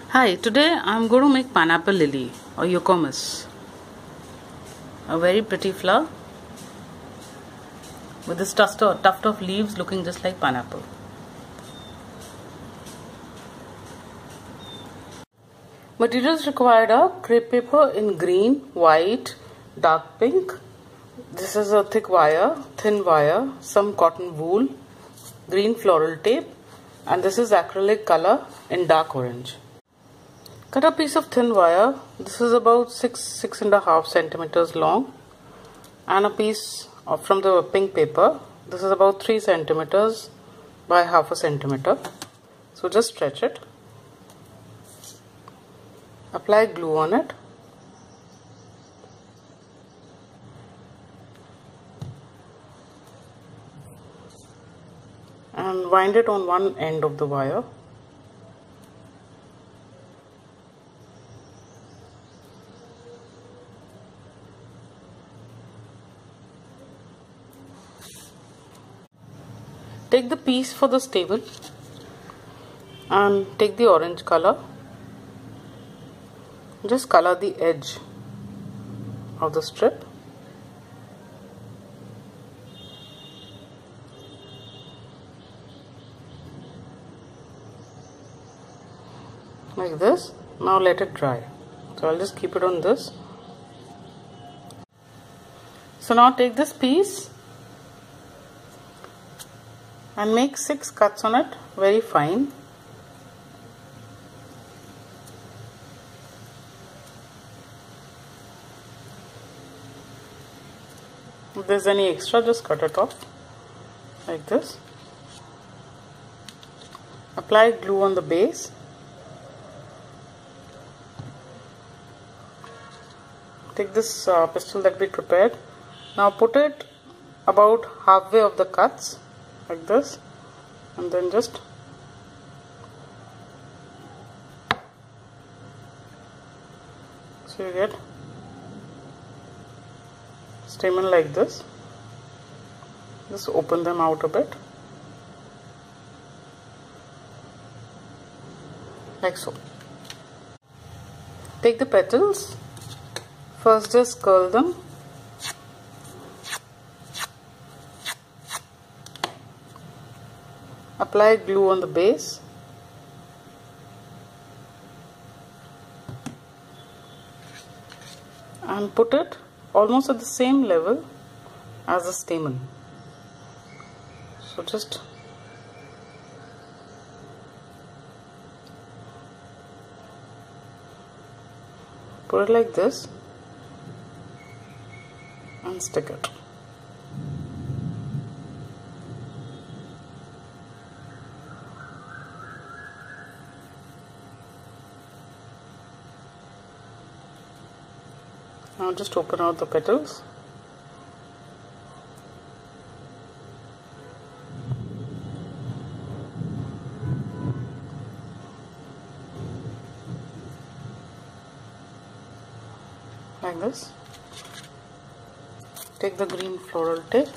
Hi, today I'm going to make pineapple lily or eucomis. A very pretty flower with this tuft of leaves looking just like pineapple. Materials required are crepe paper in green, white, dark pink. This is a thick wire, thin wire, some cotton wool, green floral tape, and this is acrylic color in dark orange. Cut a piece of thin wire. This is about 6.5 centimeters long, and a piece from the pink paper. This is about 3 centimeters by half a centimeter. So just stretch it. Apply glue on it. And wind it on one end of the wire. Take the piece for the stable and take the orange color. Just color the edge of the strip. Like this. Now let it dry. So I'll just keep it on this. So now take this piece and make 6 cuts on it, very fine. If there's any extra, just cut it off like this. Apply glue on the base. Take this pistol that we prepared. Now put it about halfway of the cuts like this, and then just so you get stamen like this. Just open them out a bit like so. Take the petals. First just curl them. Apply glue on the base. And put it almost at the same level as the stamen. So just put it like this and stick it. Now just open out the petals. Like this. Take the green floral tape.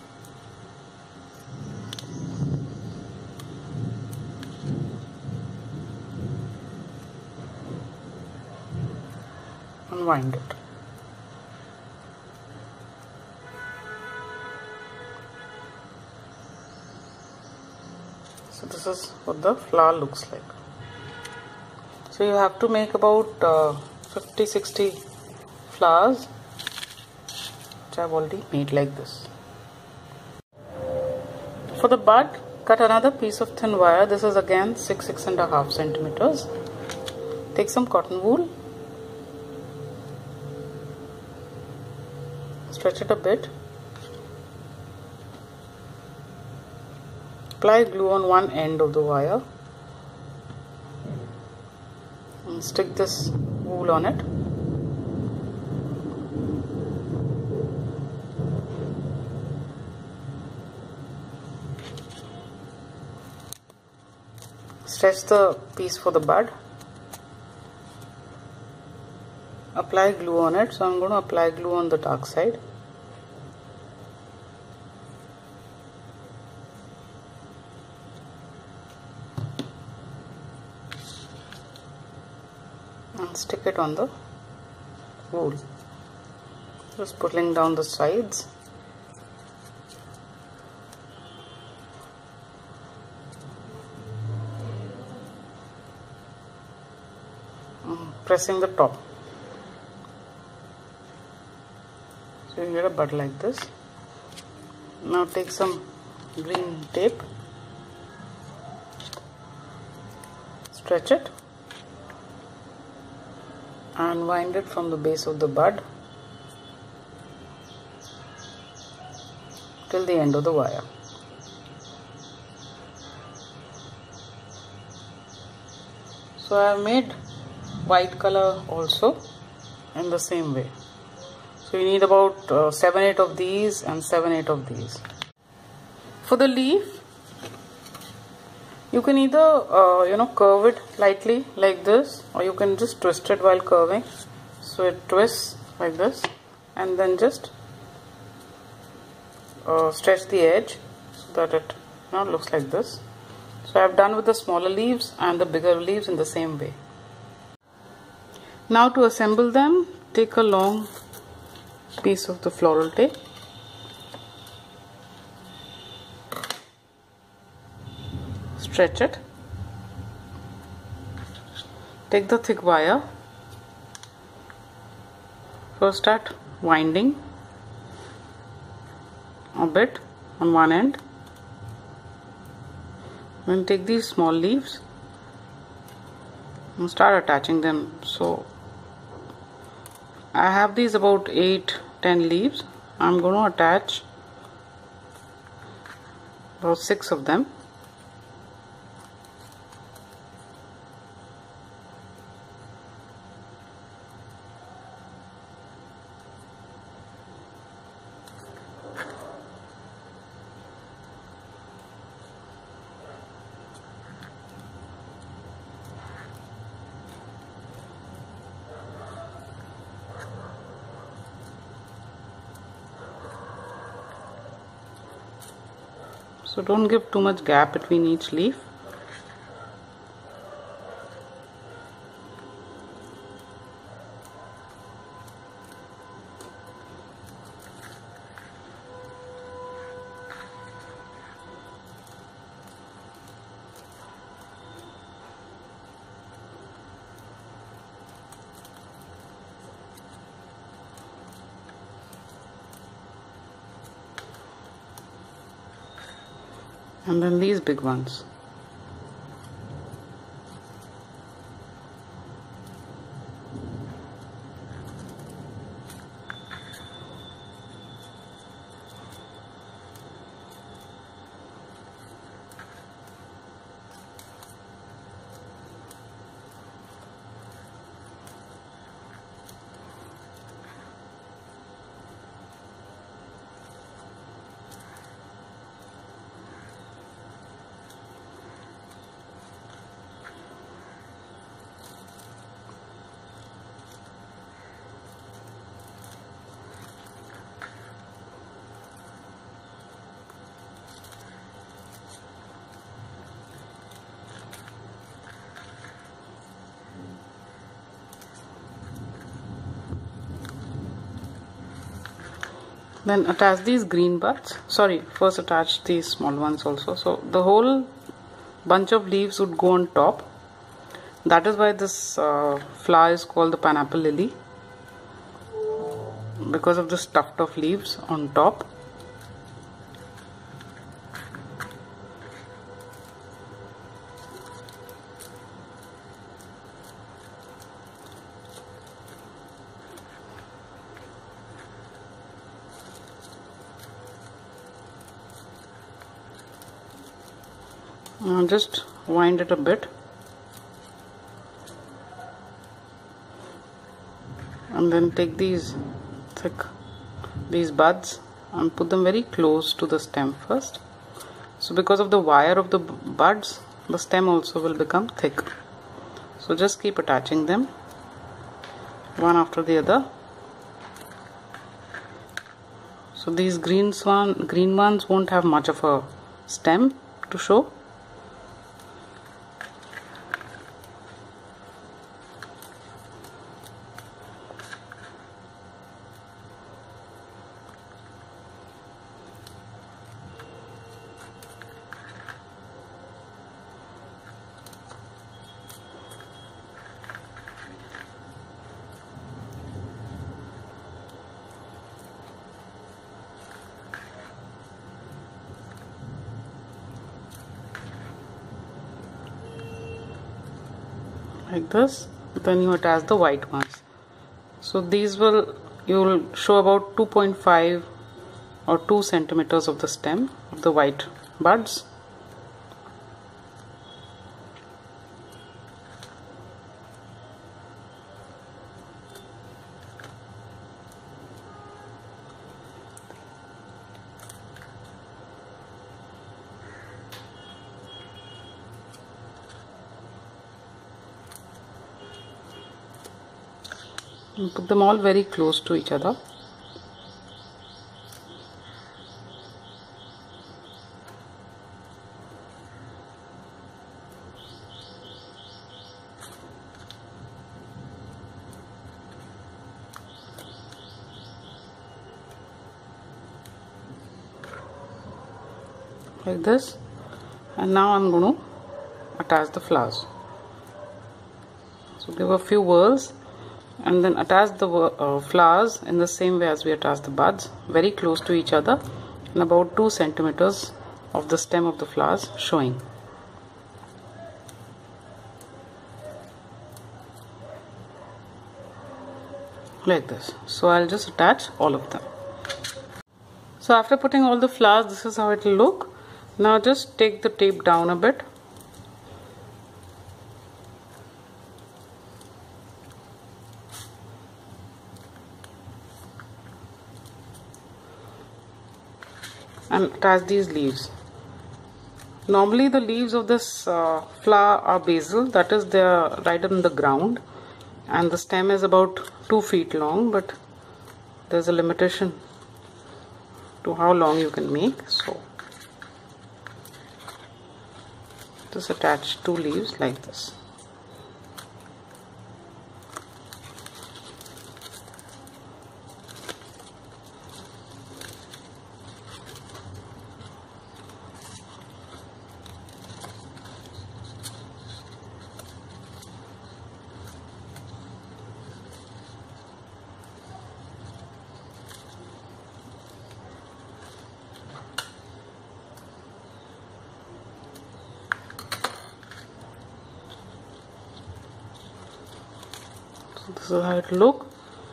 And wind it. So this is what the flower looks like. So you have to make about 50-60 flowers, which I've already made like this. For the bud, cut another piece of thin wire. This is again 6.5 centimeters. Take some cotton wool. Stretch it a bit. Apply glue on one end of the wire and stick this wool on it. Stretch the piece for the bud. Apply glue on it. So I'm going to apply glue on the dark side. and stick it on the wool. Just pulling down the sides. Pressing the top. So you get a bud like this. Now take some green tape, stretch it and wind it from the base of the bud till the end of the wire. So I have made white color also in the same way. So you need about 7-8 of these and 7-8 of these. For the leaf, you can either curve it lightly like this, or you can just twist it while curving. So it twists like this, and then just stretch the edge so that it looks like this. So I have done with the smaller leaves and the bigger leaves in the same way. Now to assemble them, take a long piece of the floral tape, stretch it, take the thick wire, first start winding a bit on one end, then take these small leaves and start attaching them. So I have these about 8-10 leaves. I'm going to attach about 6 of them. So don't give too much gap between each leaf. And then these big ones. Then attach these green buds. First attach these small ones also. So the whole bunch of leaves would go on top. That is why this flower is called the pineapple lily, because of the tuft of leaves on top. Just wind it a bit and then take these buds and put them very close to the stem first. So because of the wire of the buds, the stem also will become thick. So just keep attaching them one after the other. So these green ones won't have much of a stem to show. like this. Then you attach the white ones. So these you'll show about 2.5 or 2 centimeters of the stem of the white buds. And put them all very close to each other. Like this. And now I'm going to attach the flowers. So give a few whirls and then attach the flowers in the same way as we attach the buds, very close to each other, and about 2 centimeters of the stem of the flowers showing. Like this. So I'll just attach all of them. So after putting all the flowers, this is how it will look. Now just take the tape down a bit. And attach these leaves. Normally the leaves of this flower are basal, that is they are right on the ground, and the stem is about 2 feet long, but there's a limitation to how long you can make. So just attach 2 leaves like this. This is how it will look.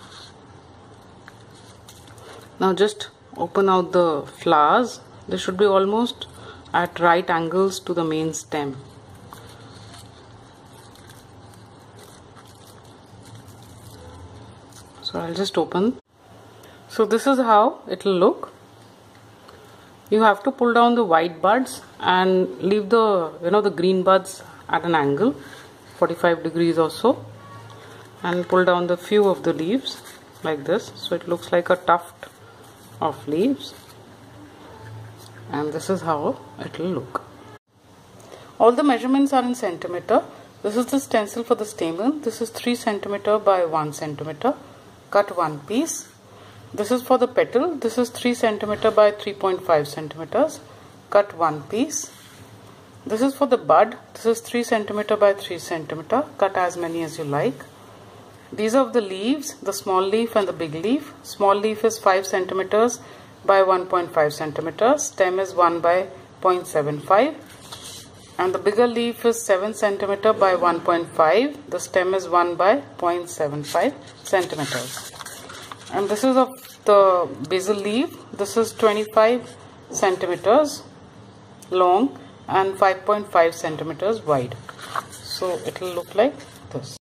Now just open out the flowers. They should be almost at right angles to the main stem. So I'll just open. So this is how it will look. You have to pull down the white buds and leave the the green buds at an angle, 45 degrees or so, and pull down the few of the leaves like this, so it looks like a tuft of leaves, and this is how it will look. All the measurements are in centimeter. This is the stencil for the stamen. This is 3 centimeter by 1 centimeter. Cut 1 piece. This is for the petal. This is 3 centimeter by 3.5 centimeters. Cut 1 piece. This is for the bud. This is 3 centimeter by 3 centimeter. Cut as many as you like. These are the leaves, the small leaf and the big leaf. Small leaf is 5 centimeters by 1.5 centimeters. Stem is 1 by 0.75. And the bigger leaf is 7 centimeter by 1.5. The stem is 1 by 0.75 centimeters. And this is of the basal leaf. This is 25 centimeters long and 5.5 centimeters wide. So it will look like this.